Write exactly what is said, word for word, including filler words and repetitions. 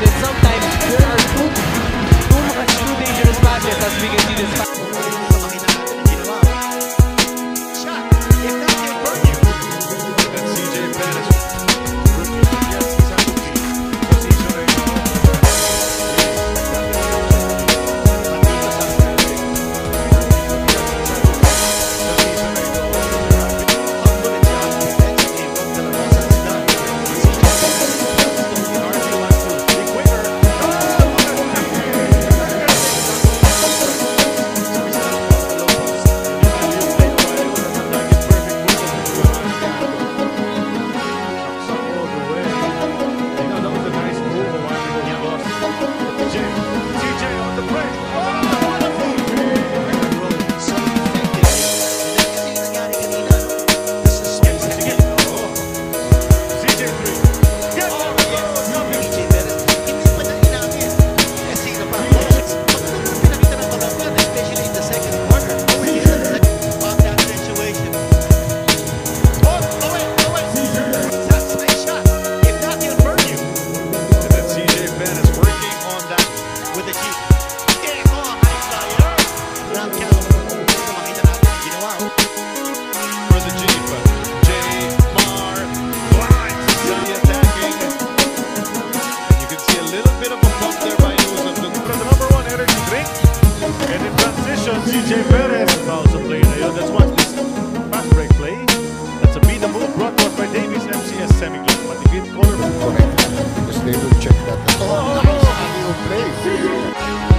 then sometimes there are too, too much, too dangerous passes as we can see this. Shot, if not, they burn you. And C J Perez. C J Perez fouls the play na yun. Let's watch this fast break play. That's a Be The Move brought forth by Davies M C S Semiglock. Matigit color. Correct. Because they will check that. Oh, nice play.